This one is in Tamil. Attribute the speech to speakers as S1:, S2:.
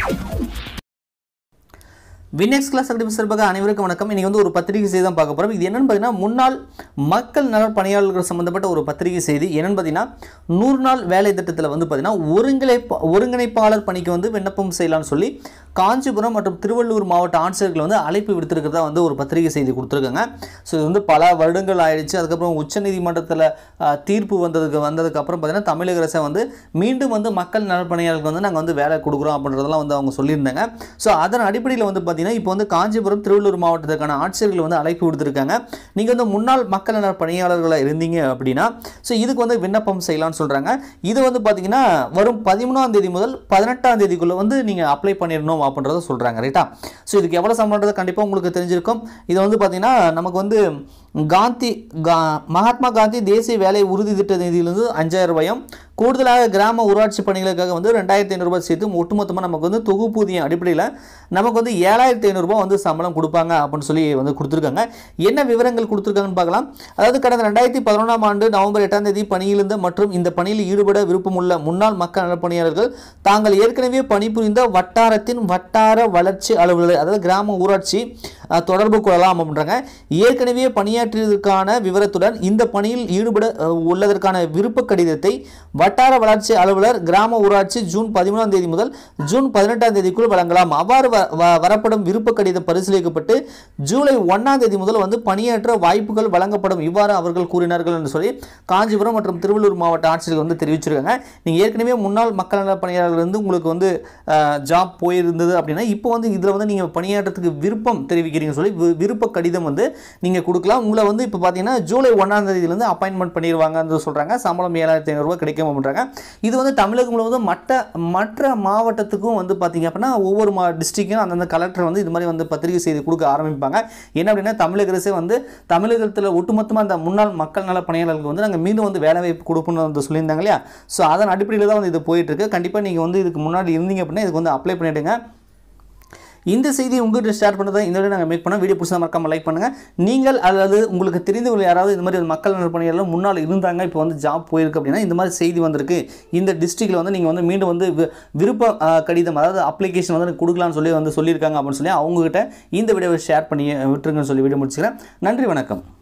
S1: Winxclass சார்பாக அனைவருக்கும் வணக்கம். இன்னைக்கு வந்து ஒரு பத்திரிகை செய்தி தான் பார்க்க போறோம். இது என்னன்னு பார்த்தீங்கன்னா முன்னாள் மக்கள் நல பணியாளர்கள் சம்பந்தப்பட்ட ஒரு பத்திரிகை செய்தி. என்னன்னு பார்த்தீங்கன்னா 100 நாள் வேலை திட்டத்தில் வந்து பார்த்தீங்கன்னா ஒருங்கிணைப்பாளர் பணிக்கு வந்து விண்ணப்பம் செய்யலாம்னு சொல்லி காஞ்சிபுரம் மற்றும் திருவள்ளூர் மாவட்ட ஆட்சியர்கள் வந்து அழைப்பு விடுத்திருக்கிறதா வந்து ஒரு பத்திரிகை செய்தி கொடுத்துருக்காங்க. ஸோ இது வந்து பல வருடங்கள் ஆயிடுச்சு. அதுக்கப்புறம் உச்சநீதிமன்றத்தில் தீர்ப்பு வந்ததுக்கு அப்புறம் பார்த்தீங்கன்னா தமிழக அரசை வந்து மீண்டும் வந்து மக்கள் நல பணியாளர்களுக்கு வந்து நாங்கள் வந்து வேலை கொடுக்குறோம் அப்படின்றதெல்லாம் வந்து அவங்க சொல்லியிருந்தாங்க. ஸோ அதன் அடிப்படையில் வந்து இப்போ வந்து காஞ்சிபுரம் திருவள்ளூர் மாவட்டத்துக்கான ஆட்சியர்கள் வந்து அழைப்பு விடுத்திருக்காங்க. நீங்க வந்து முன்னாள் மக்கள் நல பணியாளர்களாக இருந்தீங்க அப்படின்னா ஸோ இதுக்கு வந்து விண்ணப்பம் செய்யலாம்னு சொல்றாங்க. இது வந்து பார்த்தீங்கன்னா வரும் 13ஆம் தேதி முதல் 18ஆம் தேதிக்குள்ள வந்து நீங்க அப்ளை பண்ணிடணும் அப்படின்றத சொல்றாங்க. ரைட்டா? ஸோ இதுக்கு எவ்வளவு சம்பளம்ன்றது கண்டிப்பாக உங்களுக்கு தெரிஞ்சிருக்கும். இது வந்து பார்த்தீங்கன்னா நமக்கு வந்து மகாத்மா காந்தி தேசிய வேலை உறுதி திட்ட நிதியிலிருந்து 5000 ரூபாயும் கூடுதலாக கிராம ஊராட்சி பணிகளுக்காக வந்து 2500 ரூபாய் சேர்த்து ஒட்டுமொத்தமாக நமக்கு வந்து தொகுப்பூதியம் அடிப்படையில் நமக்கு வந்து 7500 ரூபாய் வந்து சம்பளம் கொடுப்பாங்க அப்படின்னு சொல்லி வந்து கொடுத்துருக்காங்க. என்ன விவரங்கள் கொடுத்துருக்காங்கன்னு பார்க்கலாம். அதாவது கடந்த 2011ஆம் ஆண்டு நவம்பர் 8ஆம் தேதி பணியிலிருந்த மற்றும் இந்த பணியில் ஈடுபட விருப்பமுள்ள முன்னாள் மக்கள் நலப்பணியாளர்கள் தாங்கள் ஏற்கனவே பணிபுரிந்த வட்டாரத்தின் வட்டார வளர்ச்சி அலுவலர் அதாவது கிராம ஊராட்சி தொடர்பு கொள்ளலாம் அப்படின்றாங்க. ஏற்கனவே பணியாற்றியதற்கான விவரத்துடன் இந்த பணியில் ஈடுபட உள்ளதற்கான விருப்ப கடிதத்தை வட்டார வளர்ச்சி அலுவலர் கிராம ஊராட்சி ஜூன் 13ஆம் தேதி முதல் ஜூன் 18ஆம் தேதிக்குள் வழங்கலாம். அவ்வாறு வரப்படும் விருப்ப கடிதம் பரிசீலிக்கப்பட்டு ஜூலை 1ஆம் தேதி முதல் வந்து பணியாற்ற வாய்ப்புகள் வழங்கப்படும். இவ்வாறு அவர்கள் கூறினார்கள் என்று சொல்லி காஞ்சிபுரம் மற்றும் திருவள்ளூர் மாவட்ட ஆட்சியர்கள் வந்து தெரிவிச்சிருக்காங்க. நீங்க ஏற்கனவே முன்னாள் மக்கள் நல பணியாளர்கள் வந்து உங்களுக்கு வந்து ஜாப் போயிருந்தது அப்படின்னா இப்போ வந்து இதுல வந்து நீங்க பணியாற்றத்துக்கு விருப்பம் தெரிவிக்கிறீங்க சொல்லி விருப்ப கடிதம் வந்து நீங்க கொடுக்கலாம். உங்களை வந்து இப்போ பார்த்தீங்கன்னா ஜூலை 1ஆம் தேதியிலிருந்து அப்பாயின்மெண்ட் பண்ணிடுவாங்க சொல்றாங்க. சம்பளம் 7500 ரூபாய் கிடைக்கும் அப்படின்றாங்க. இது வந்து தமிழகம் முழுவதும் மற்ற மாவட்டத்துக்கும் வந்து பார்த்தீங்க அப்படின்னா ஒவ்வொரு டிஸ்ட்ரிக்டும் அந்தந்த கலெக்டர் வந்து இது மாதிரி வந்து பத்திரிகை செய்தி கொடுக்க ஆரம்பிப்பாங்க. என்ன அப்படின்னா தமிழக அரசே வந்து தமிழகத்தில் ஒட்டுமொத்தமாக அந்த முன்னாள் மக்கள் நல பணியாளர்களுக்கு வந்து நாங்கள் மீண்டும் வந்து வேலை வாய்ப்பு கொடுப்போம்னு வந்து சொல்லியிருந்தாங்க இல்லையா? ஸோ அதன் அடிப்படையில் தான் வந்து இது போயிட்டு இருக்கு. கண்டிப்பாக நீங்கள் வந்து இதுக்கு முன்னாடி இருந்தீங்க அப்படின்னா இதுக்கு வந்து அப்ளை பண்ணிடுங்க. இந்த செய்தி உங்கள்கிட்ட ஷேர் பண்ணுறதை இந்த வீடியோ நாங்கள் மேக் பண்ணோம். வீடியோ பிடிச்சா மறக்காம லைக் பண்ணுங்கள். நீங்கள் அல்லது உங்களுக்கு தெரிந்தவர்கள் யாராவது இந்த மாதிரி மக்கள் நல பணியாளர்கள் முன்னால் இருந்தாங்க இப்போ வந்து ஜாப் போயிருக்கு அப்படின்னா இந்த மாதிரி செய்தி வந்திருக்கு இந்த டிஸ்ட்ரிக்டில் வந்து நீங்கள் வந்து மீண்டும் வந்து விருப்ப கடிதம் அதாவது அப்ளிகேஷன் வந்து கொடுக்கலாம்னு சொல்லி வந்து சொல்லியிருக்காங்க அப்படின்னு சொல்லி அவங்ககிட்ட இந்த வீடியோவை ஷேர் பண்ணி விட்டுருங்கன்னு சொல்லி வீடியோ முடிச்சுக்கிறேன். நன்றி, வணக்கம்.